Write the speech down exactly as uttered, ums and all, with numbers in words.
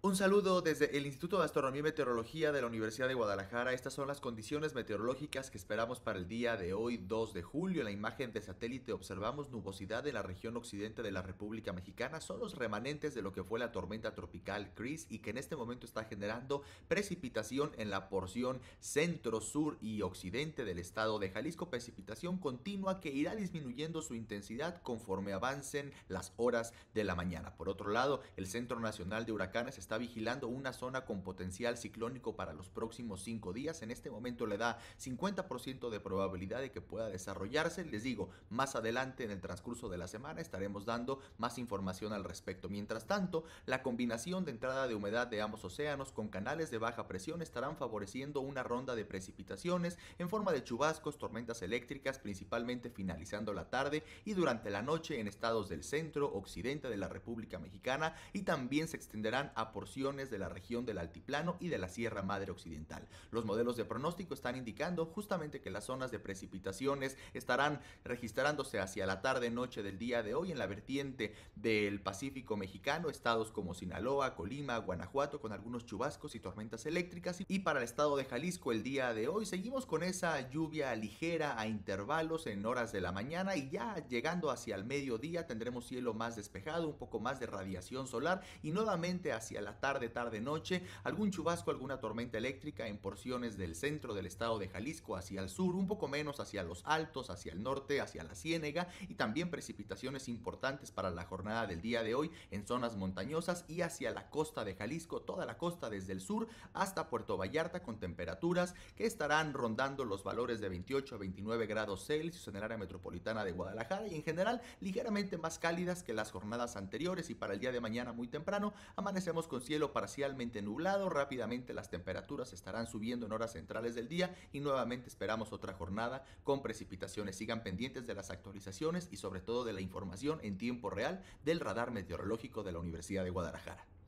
Un saludo desde el Instituto de Astronomía y Meteorología de la Universidad de Guadalajara. Estas son las condiciones meteorológicas que esperamos para el día de hoy, dos de julio. En la imagen de satélite observamos nubosidad en la región occidente de la República Mexicana. Son los remanentes de lo que fue la tormenta tropical Chris y que en este momento está generando precipitación en la porción centro, sur y occidente del estado de Jalisco. Precipitación continua que irá disminuyendo su intensidad conforme avancen las horas de la mañana. Por otro lado, el Centro Nacional de Huracanes está vigilando una zona con potencial ciclónico para los próximos cinco días. En este momento le da cincuenta por ciento de probabilidad de que pueda desarrollarse. Les digo, más adelante en el transcurso de la semana estaremos dando más información al respecto. Mientras tanto, la combinación de entrada de humedad de ambos océanos con canales de baja presión estarán favoreciendo una ronda de precipitaciones en forma de chubascos, tormentas eléctricas, principalmente finalizando la tarde y durante la noche en estados del centro, occidente de la República Mexicana, y también se extenderán a porciones de la región del Altiplano y de la Sierra Madre Occidental. Los modelos de pronóstico están indicando justamente que las zonas de precipitaciones estarán registrándose hacia la tarde-noche del día de hoy en la vertiente del Pacífico mexicano, estados como Sinaloa, Colima, Guanajuato, con algunos chubascos y tormentas eléctricas. Y para el estado de Jalisco el día de hoy seguimos con esa lluvia ligera a intervalos en horas de la mañana, y ya llegando hacia el mediodía tendremos cielo más despejado, un poco más de radiación solar, y nuevamente hacia la tarde, tarde, noche, algún chubasco, alguna tormenta eléctrica en porciones del centro del estado de Jalisco hacia el sur, un poco menos hacia los altos, hacia el norte, hacia la Ciénega, y también precipitaciones importantes para la jornada del día de hoy en zonas montañosas y hacia la costa de Jalisco, toda la costa desde el sur hasta Puerto Vallarta, con temperaturas que estarán rondando los valores de veintiocho a veintinueve grados Celsius en el área metropolitana de Guadalajara, y en general ligeramente más cálidas que las jornadas anteriores. Y para el día de mañana muy temprano amanecemos con cielo parcialmente nublado. Rápidamente las temperaturas estarán subiendo en horas centrales del día y nuevamente esperamos otra jornada con precipitaciones. Sigan pendientes de las actualizaciones y sobre todo de la información en tiempo real del radar meteorológico de la Universidad de Guadalajara.